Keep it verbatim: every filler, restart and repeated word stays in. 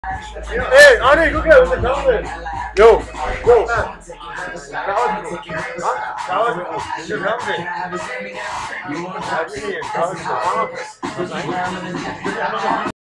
Hey, Ani, guck mal, was der Kaffee. Jo, jo. Kaffee. Kaffee. Kaffee.